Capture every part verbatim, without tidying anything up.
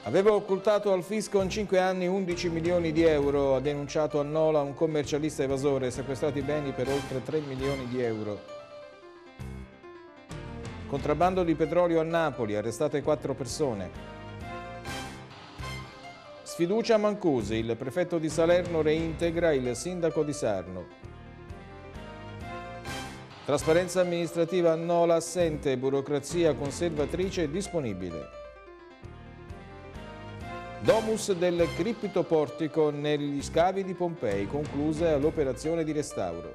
Aveva occultato al fisco in cinque anni undici milioni di euro, ha denunciato a Nola un commercialista evasore, sequestrati beni per oltre tre milioni di euro. Contrabbando di petrolio a Napoli, arrestate quattro persone. Sfiducia a Mancusi, il prefetto di Salerno reintegra il sindaco di Sarno. Trasparenza amministrativa a Nola assente, burocrazia conservatrice disponibile. Domus del criptoportico negli scavi di Pompei, conclusa l'operazione di restauro.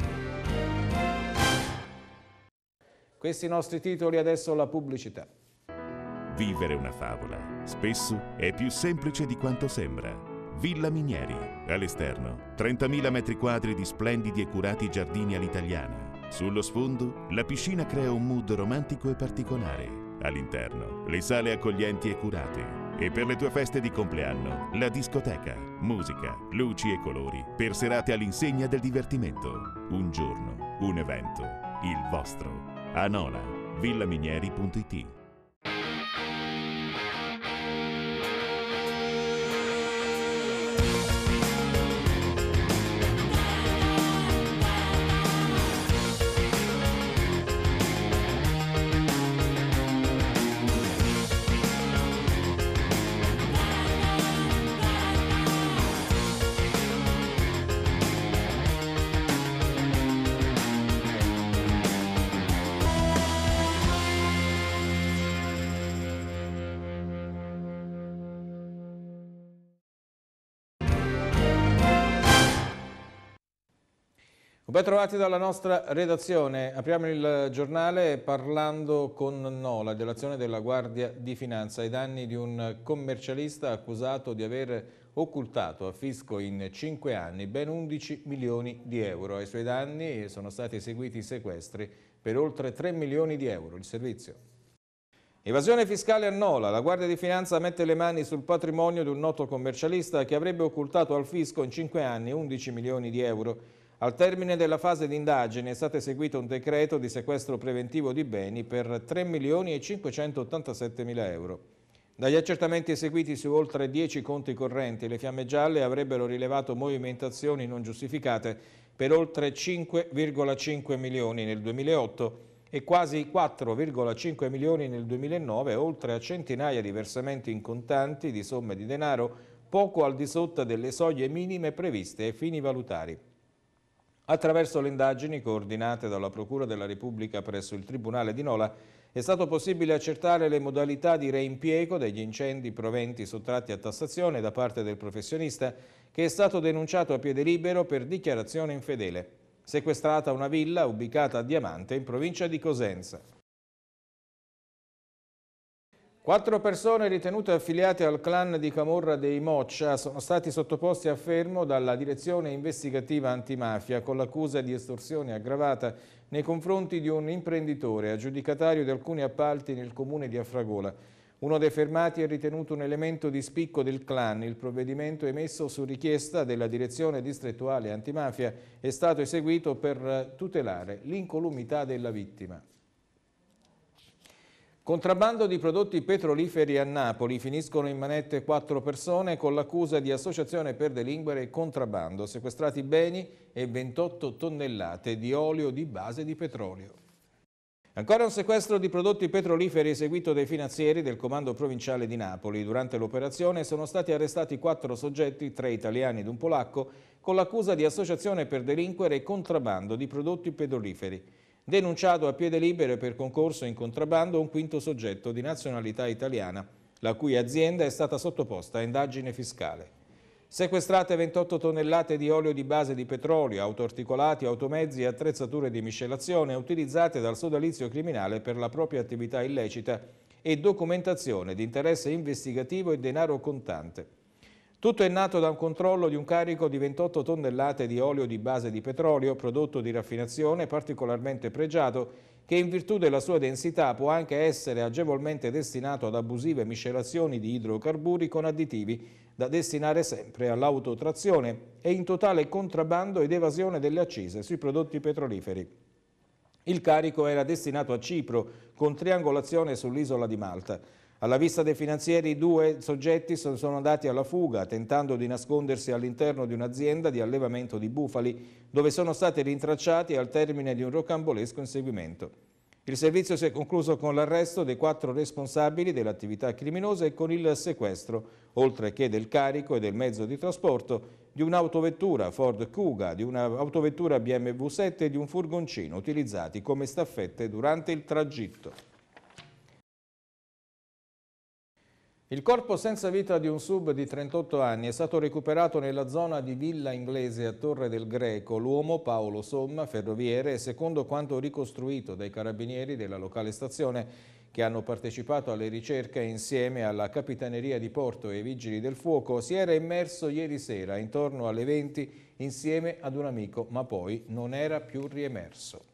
Questi i nostri titoli, adesso la pubblicità. Vivere una favola spesso è più semplice di quanto sembra. Villa Minieri, all'esterno, trentamila metri quadri di splendidi e curati giardini all'italiana. Sullo sfondo, la piscina crea un mood romantico e particolare. All'interno, le sale accoglienti e curate. E per le tue feste di compleanno, la discoteca, musica, luci e colori per serate all'insegna del divertimento. Un giorno, un evento, il vostro. A Nola, villaminieri punto it. Ben trovati dalla nostra redazione. Apriamo il giornale parlando con Nola dell'azione della Guardia di Finanza ai danni di un commercialista accusato di aver occultato a fisco in cinque anni ben undici milioni di euro. Ai suoi danni sono stati eseguiti sequestri per oltre tre milioni di euro. Il servizio. Evasione fiscale a Nola. La Guardia di Finanza mette le mani sul patrimonio di un noto commercialista che avrebbe occultato al fisco in cinque anni undici milioni di euro. Al termine della fase di indagine è stato eseguito un decreto di sequestro preventivo di beni per tre milioni e cinquecentottantasette mila euro. Dagli accertamenti eseguiti su oltre dieci conti correnti, le fiamme gialle avrebbero rilevato movimentazioni non giustificate per oltre cinque virgola cinque milioni nel duemilaotto e quasi quattro virgola cinque milioni nel duemilanove, oltre a centinaia di versamenti in contanti di somme di denaro poco al di sotto delle soglie minime previste ai fini valutari. Attraverso le indagini coordinate dalla Procura della Repubblica presso il Tribunale di Nola è stato possibile accertare le modalità di reimpiego degli incendi proventi sottratti a tassazione da parte del professionista che è stato denunciato a piede libero per dichiarazione infedele. Sequestrata una villa ubicata a Diamante in provincia di Cosenza. Quattro persone ritenute affiliate al clan di Camorra dei Moccia sono stati sottoposti a fermo dalla Direzione Investigativa Antimafia con l'accusa di estorsione aggravata nei confronti di un imprenditore aggiudicatario di alcuni appalti nel comune di Afragola. Uno dei fermati è ritenuto un elemento di spicco del clan. Il provvedimento emesso su richiesta della Direzione Distrettuale Antimafia è stato eseguito per tutelare l'incolumità della vittima. Contrabbando di prodotti petroliferi a Napoli, finiscono in manette quattro persone con l'accusa di associazione per delinquere e contrabbando, sequestrati beni e ventotto tonnellate di olio di base di petrolio. Ancora un sequestro di prodotti petroliferi eseguito dai finanzieri del Comando Provinciale di Napoli. Durante l'operazione sono stati arrestati quattro soggetti, tre italiani ed un polacco, con l'accusa di associazione per delinquere e contrabbando di prodotti petroliferi. Denunciato a piede libero per concorso in contrabbando un quinto soggetto di nazionalità italiana, la cui azienda è stata sottoposta a indagine fiscale. Sequestrate ventotto tonnellate di olio di base di petrolio, autoarticolati, automezzi e attrezzature di miscelazione utilizzate dal sodalizio criminale per la propria attività illecita e documentazione di interesse investigativo e denaro contante. Tutto è nato da un controllo di un carico di ventotto tonnellate di olio di base di petrolio, prodotto di raffinazione particolarmente pregiato, che in virtù della sua densità può anche essere agevolmente destinato ad abusive miscelazioni di idrocarburi con additivi da destinare sempre all'autotrazione e in totale contrabbando ed evasione delle accise sui prodotti petroliferi. Il carico era destinato a Cipro con triangolazione sull'isola di Malta. Alla vista dei finanzieri, due soggetti sono andati alla fuga, tentando di nascondersi all'interno di un'azienda di allevamento di bufali, dove sono stati rintracciati al termine di un rocambolesco inseguimento. Il servizio si è concluso con l'arresto dei quattro responsabili dell'attività criminosa e con il sequestro, oltre che del carico e del mezzo di trasporto, di un'autovettura Ford Kuga, di un'autovettura B M W sette e di un furgoncino utilizzati come staffette durante il tragitto. Il corpo senza vita di un sub di trentotto anni è stato recuperato nella zona di Villa Inglese a Torre del Greco. L'uomo, Paolo Somma, ferroviere, secondo quanto ricostruito dai carabinieri della locale stazione che hanno partecipato alle ricerche insieme alla Capitaneria di Porto e ai Vigili del Fuoco, si era immerso ieri sera intorno alle venti insieme ad un amico, ma poi non era più riemerso.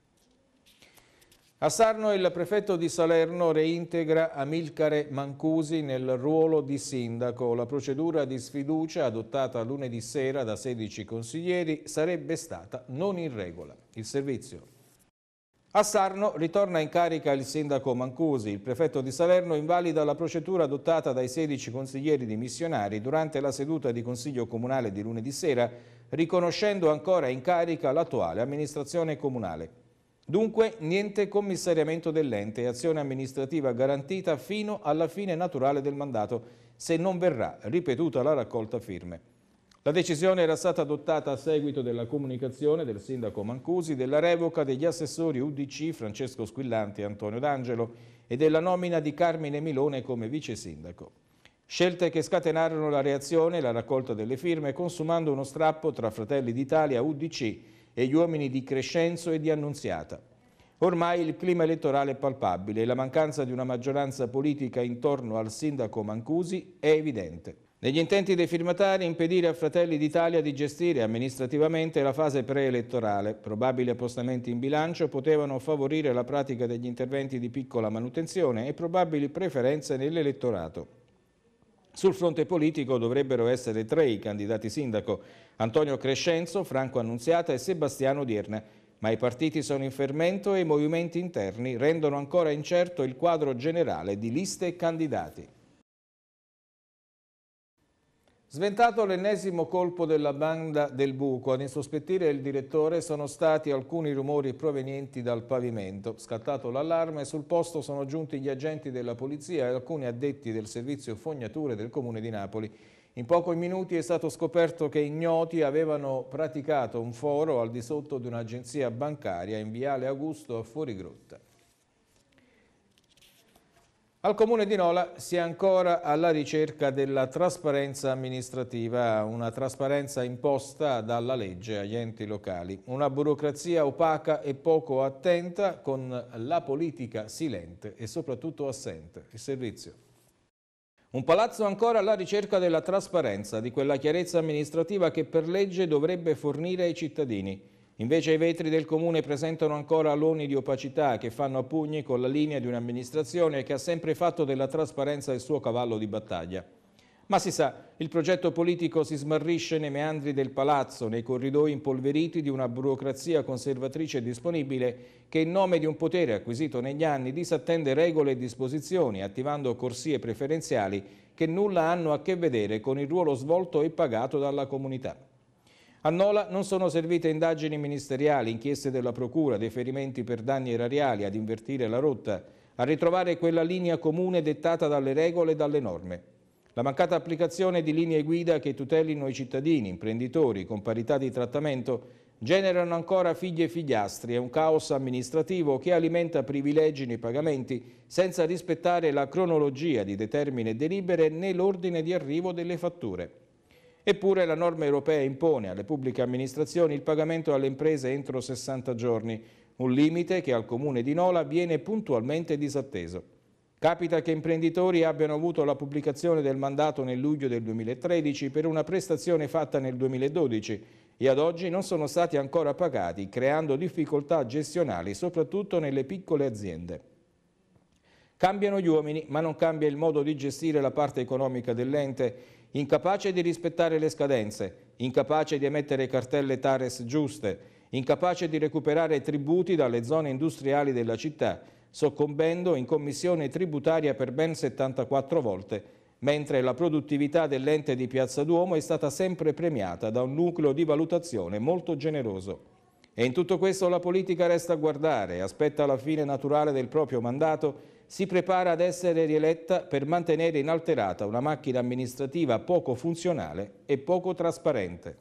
A Sarno il prefetto di Salerno reintegra Amilcare Mancusi nel ruolo di sindaco. La procedura di sfiducia adottata lunedì sera da sedici consiglieri sarebbe stata non in regola. Il servizio. A Sarno ritorna in carica il sindaco Mancusi. Il prefetto di Salerno invalida la procedura adottata dai sedici consiglieri dimissionari durante la seduta di consiglio comunale di lunedì sera, riconoscendo ancora in carica l'attuale amministrazione comunale. Dunque niente commissariamento dell'ente e azione amministrativa garantita fino alla fine naturale del mandato, se non verrà ripetuta la raccolta firme. La decisione era stata adottata a seguito della comunicazione del sindaco Mancusi della revoca degli assessori U D C Francesco Squillanti e Antonio D'Angelo e della nomina di Carmine Milone come vice sindaco. Scelte che scatenarono la reazione e la raccolta delle firme, consumando uno strappo tra Fratelli d'Italia, U D C e gli uomini di Crescenzo e di Annunziata. Ormai il clima elettorale è palpabile e la mancanza di una maggioranza politica intorno al sindaco Mancusi è evidente. Negli intenti dei firmatari impedire a Fratelli d'Italia di gestire amministrativamente la fase preelettorale. Probabili appostamenti in bilancio potevano favorire la pratica degli interventi di piccola manutenzione e probabili preferenze nell'elettorato. Sul fronte politico dovrebbero essere tre i candidati sindaco: Antonio Crescenzo, Franco Annunziata e Sebastiano Dierna, ma i partiti sono in fermento e i movimenti interni rendono ancora incerto il quadro generale di liste e candidati. Sventato l'ennesimo colpo della banda del buco, ad insospettire il direttore sono stati alcuni rumori provenienti dal pavimento. Scattato l'allarme, sul posto sono giunti gli agenti della polizia e alcuni addetti del servizio fognature del Comune di Napoli. In pochi minuti è stato scoperto che ignoti avevano praticato un foro al di sotto di un'agenzia bancaria in Viale Augusto a Fuorigrotta. Al Comune di Nola si è ancora alla ricerca della trasparenza amministrativa, una trasparenza imposta dalla legge agli enti locali. Una burocrazia opaca e poco attenta, con la politica silente e soprattutto assente. Il servizio. Un palazzo ancora alla ricerca della trasparenza, di quella chiarezza amministrativa che per legge dovrebbe fornire ai cittadini. Invece i vetri del Comune presentano ancora aloni di opacità che fanno a pugni con la linea di un'amministrazione che ha sempre fatto della trasparenza il suo cavallo di battaglia. Ma si sa, il progetto politico si smarrisce nei meandri del palazzo, nei corridoi impolveriti di una burocrazia conservatrice e disponibile che in nome di un potere acquisito negli anni disattende regole e disposizioni, attivando corsie preferenziali che nulla hanno a che vedere con il ruolo svolto e pagato dalla comunità. A Nola non sono servite indagini ministeriali, inchieste della Procura, deferimenti per danni erariali ad invertire la rotta, a ritrovare quella linea comune dettata dalle regole e dalle norme. La mancata applicazione di linee guida che tutelino i cittadini, imprenditori, con parità di trattamento, generano ancora figli e figliastri e un caos amministrativo che alimenta privilegi nei pagamenti senza rispettare la cronologia di determine delibere né l'ordine di arrivo delle fatture. Eppure la norma europea impone alle pubbliche amministrazioni il pagamento alle imprese entro sessanta giorni, un limite che al Comune di Nola viene puntualmente disatteso. Capita che imprenditori abbiano avuto la pubblicazione del mandato nel luglio del duemilatredici per una prestazione fatta nel duemiladodici e ad oggi non sono stati ancora pagati, creando difficoltà gestionali soprattutto nelle piccole aziende. Cambiano gli uomini, ma non cambia il modo di gestire la parte economica dell'ente, incapace di rispettare le scadenze, incapace di emettere cartelle Tares giuste, incapace di recuperare tributi dalle zone industriali della città, soccombendo in commissione tributaria per ben settantaquattro volte, mentre la produttività dell'ente di Piazza Duomo è stata sempre premiata da un nucleo di valutazione molto generoso. E in tutto questo la politica resta a guardare, aspetta la fine naturale del proprio mandato, si prepara ad essere rieletta per mantenere inalterata una macchina amministrativa poco funzionale e poco trasparente.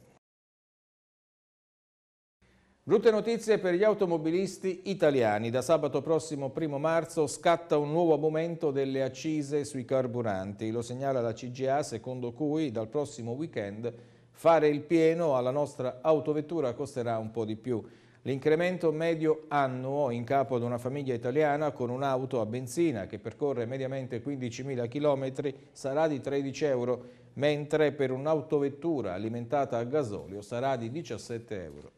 Brutte notizie per gli automobilisti italiani. Da sabato prossimo primo marzo scatta un nuovo aumento delle accise sui carburanti. Lo segnala la C G A, secondo cui dal prossimo weekend fare il pieno alla nostra autovettura costerà un po' di più. L'incremento medio annuo in capo ad una famiglia italiana con un'auto a benzina che percorre mediamente quindicimila chilometri sarà di tredici euro, mentre per un'autovettura alimentata a gasolio sarà di diciassette euro.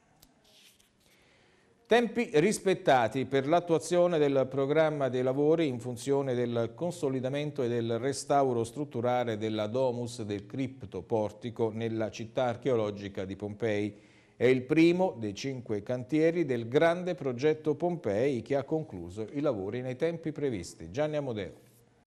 Tempi rispettati per l'attuazione del programma dei lavori in funzione del consolidamento e del restauro strutturale della domus del criptoportico nella città archeologica di Pompei. È il primo dei cinque cantieri del grande progetto Pompei che ha concluso i lavori nei tempi previsti. Gianni Amodeo.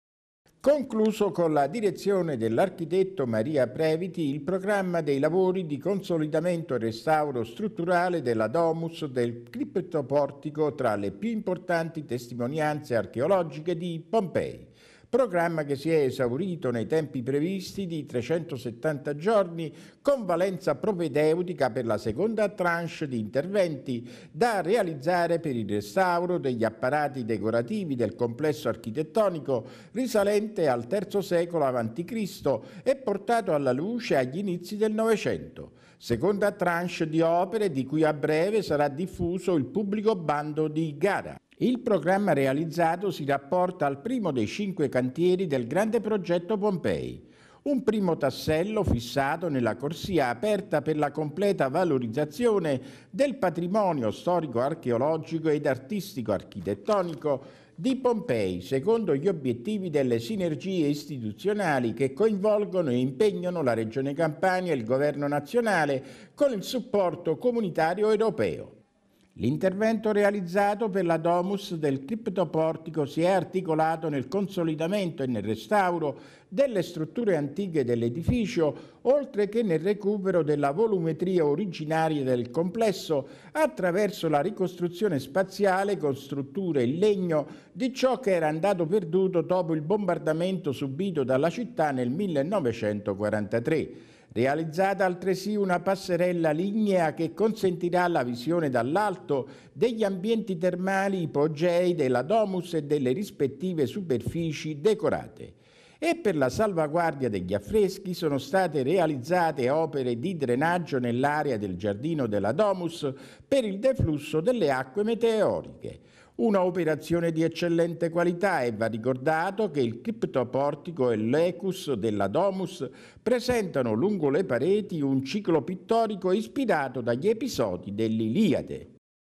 Concluso con la direzione dell'architetto Maria Previti il programma dei lavori di consolidamento e restauro strutturale della domus del criptoportico tra le più importanti testimonianze archeologiche di Pompei. Programma che si è esaurito nei tempi previsti di trecentosettanta giorni con valenza propedeutica per la seconda tranche di interventi da realizzare per il restauro degli apparati decorativi del complesso architettonico risalente al terzo secolo avanti Cristo e portato alla luce agli inizi del Novecento. Seconda tranche di opere di cui a breve sarà diffuso il pubblico bando di gara. Il programma realizzato si rapporta al primo dei cinque cantieri del grande progetto Pompei, un primo tassello fissato nella corsia aperta per la completa valorizzazione del patrimonio storico-archeologico ed artistico-architettonico di Pompei, secondo gli obiettivi delle sinergie istituzionali che coinvolgono e impegnano la Regione Campania e il Governo nazionale con il supporto comunitario europeo. L'intervento realizzato per la domus del criptoportico si è articolato nel consolidamento e nel restauro delle strutture antiche dell'edificio, oltre che nel recupero della volumetria originaria del complesso attraverso la ricostruzione spaziale con strutture in legno di ciò che era andato perduto dopo il bombardamento subito dalla città nel millenovecentoquarantatré. Realizzata altresì una passerella lignea che consentirà la visione dall'alto degli ambienti termali ipogei della domus e delle rispettive superfici decorate. E per la salvaguardia degli affreschi sono state realizzate opere di drenaggio nell'area del giardino della domus per il deflusso delle acque meteoriche. Una operazione di eccellente qualità e va ricordato che il criptoportico e l'ecus della domus presentano lungo le pareti un ciclo pittorico ispirato dagli episodi dell'Iliade.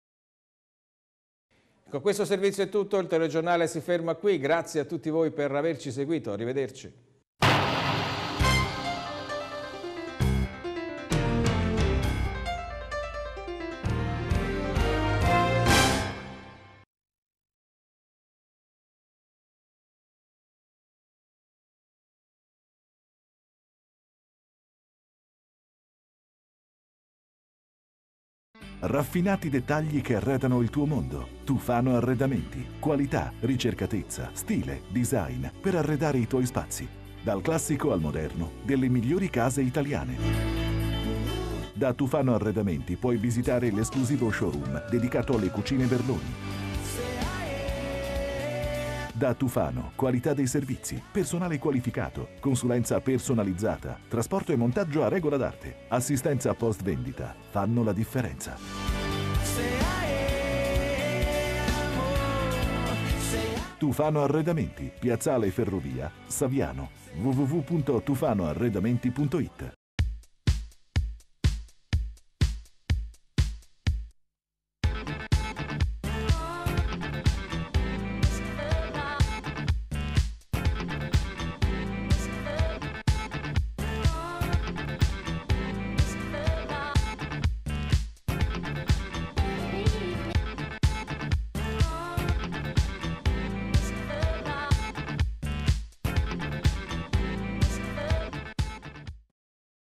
Con questo servizio è tutto, il telegiornale si ferma qui, grazie a tutti voi per averci seguito, arrivederci. Raffinati dettagli che arredano il tuo mondo. Tufano Arredamenti. Qualità, ricercatezza, stile, design per arredare i tuoi spazi. Dal classico al moderno, delle migliori case italiane. Da Tufano Arredamenti puoi visitare l'esclusivo showroom dedicato alle cucine Berloni. Da Tufano, qualità dei servizi, personale qualificato, consulenza personalizzata, trasporto e montaggio a regola d'arte, assistenza post vendita, fanno la differenza. Tufano Arredamenti, Piazzale Ferrovia, Saviano, w w w punto tufano arredamenti punto it.